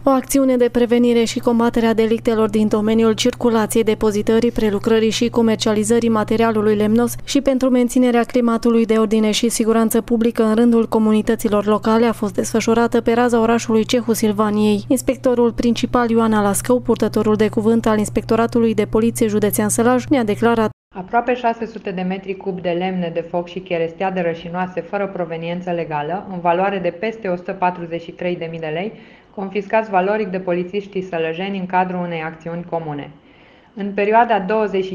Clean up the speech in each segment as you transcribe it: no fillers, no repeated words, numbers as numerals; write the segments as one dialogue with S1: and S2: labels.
S1: O acțiune de prevenire și combatere a delictelor din domeniul circulației, depozitării, prelucrării și comercializării materialului lemnos și pentru menținerea climatului de ordine și siguranță publică în rândul comunităților locale a fost desfășurată pe raza orașului Cehu Silvaniei. Inspectorul principal Ioana Lascău, purtătorul de cuvânt al Inspectoratului de Poliție Județean Sălaj, ne-a declarat:
S2: Aproape 600 de metri cub de lemne de foc și cheresteade rășinoase fără proveniență legală, în valoare de peste 143.000 de lei, confiscați valoric de polițiștii sălăjeni în cadrul unei acțiuni comune. În perioada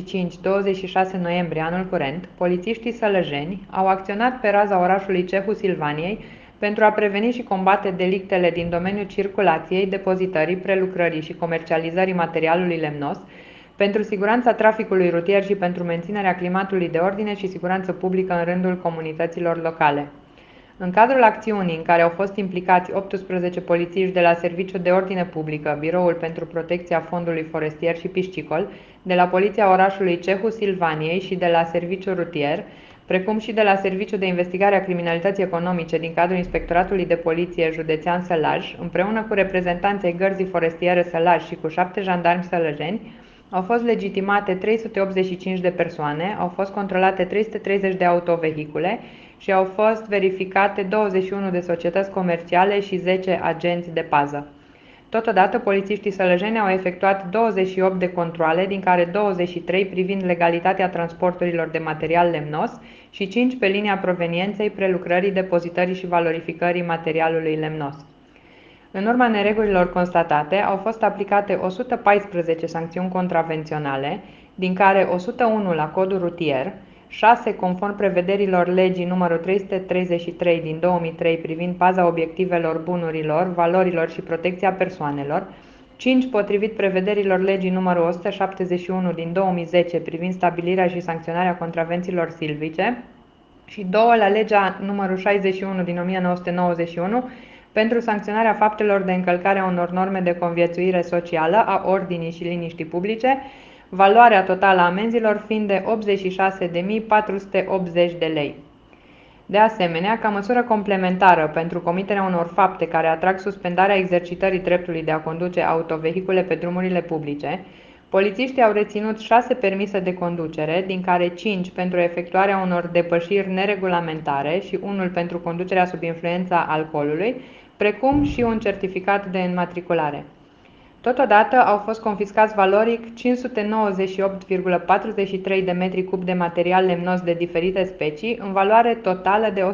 S2: 25-26 noiembrie anul curent, polițiștii sălăjeni au acționat pe raza orașului Cehu Silvaniei pentru a preveni și combate delictele din domeniul circulației, depozitării, prelucrării și comercializării materialului lemnos, pentru siguranța traficului rutier și pentru menținerea climatului de ordine și siguranță publică în rândul comunităților locale. În cadrul acțiunii, în care au fost implicați 18 polițiști de la Serviciul de Ordine Publică, Biroul pentru Protecția Fondului Forestier și Piscicol, de la Poliția orașului Cehu Silvaniei și de la Serviciul Rutier, precum și de la Serviciul de Investigare a Criminalității Economice din cadrul Inspectoratului de Poliție Județean Sălaj, împreună cu reprezentanții Gărzii Forestiere Sălaj și cu 7 jandarmi sălăjeni, au fost legitimate 385 de persoane, au fost controlate 330 de autovehicule și au fost verificate 21 de societăți comerciale și 10 agenți de pază. Totodată, polițiștii sălăjeni au efectuat 28 de controale, din care 23 privind legalitatea transporturilor de material lemnos și 5 pe linia provenienței, prelucrării, depozitării și valorificării materialului lemnos. În urma neregulilor constatate, au fost aplicate 114 sancțiuni contravenționale, din care 101 la codul rutier, 6 conform prevederilor legii numărul 333 din 2003 privind paza obiectivelor bunurilor, valorilor și protecția persoanelor, 5 potrivit prevederilor legii numărul 171 din 2010 privind stabilirea și sancționarea contravențiilor silvice și 2 la legea numărul 61 din 1991 pentru sancționarea faptelor de încălcare a unor norme de conviețuire socială, a ordinii și liniștii publice, valoarea totală a amenzilor fiind de 86.480 de lei. De asemenea, ca măsură complementară pentru comiterea unor fapte care atrag suspendarea exercitării dreptului de a conduce autovehicule pe drumurile publice, polițiștii au reținut 6 permise de conducere, din care 5 pentru efectuarea unor depășiri neregulamentare și unul pentru conducerea sub influența alcoolului, precum și un certificat de înmatriculare. Totodată au fost confiscați valoric 598,43 de metri cub de material lemnos de diferite specii, în valoare totală de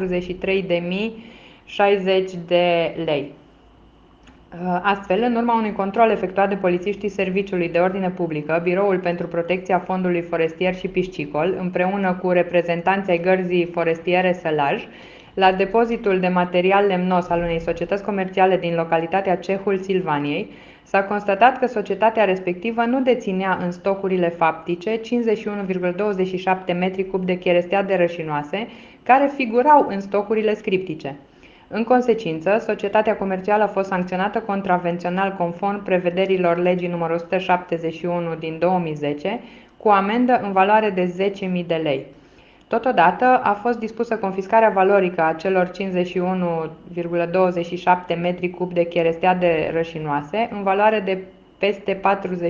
S2: 143.060 de lei. Astfel, în urma unui control efectuat de polițiștii Serviciului de Ordine Publică, Biroul pentru Protecția Fondului Forestier și Piscicol, împreună cu reprezentanții ai Gărzii Forestiere Sălaj, la depozitul de material lemnos al unei societăți comerciale din localitatea Cehul Silvaniei, s-a constatat că societatea respectivă nu deținea în stocurile faptice 51,27 metri cub de cheresteade rășinoase, care figurau în stocurile scriptice. În consecință, societatea comercială a fost sancționată contravențional conform prevederilor legii nr. 171 din 2010, cu amendă în valoare de 10.000 de lei. Totodată a fost dispusă confiscarea valorică a celor 51,27 metri cub de cheresteade rășinoase în valoare de peste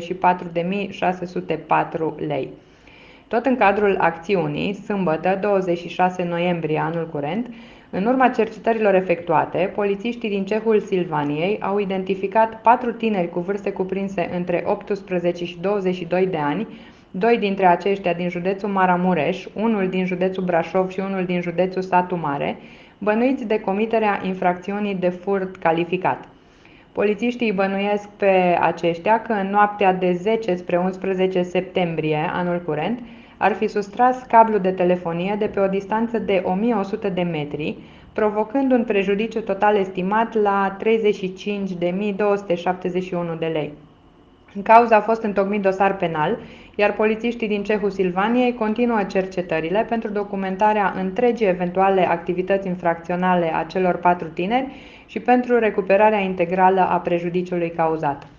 S2: 44.604 lei. Tot în cadrul acțiunii, sâmbătă, 26 noiembrie anul curent, în urma cercetărilor efectuate, polițiștii din Cehul Silvaniei au identificat 4 tineri cu vârste cuprinse între 18 și 22 de ani, 2 dintre aceștia din județul Maramureș, unul din județul Brașov și unul din județul Satu Mare, bănuiți de comiterea infracțiunii de furt calificat. Polițiștii îi bănuiesc pe aceștia că în noaptea de 10 spre 11 septembrie anul curent ar fi sustras cablu de telefonie de pe o distanță de 1100 de metri, provocând un prejudiciu total estimat la 35.271 de lei. În cauză a fost întocmit dosar penal, iar polițiștii din Cehul Silvaniei continuă cercetările pentru documentarea întregii eventuale activități infracționale a celor 4 tineri și pentru recuperarea integrală a prejudiciului cauzat.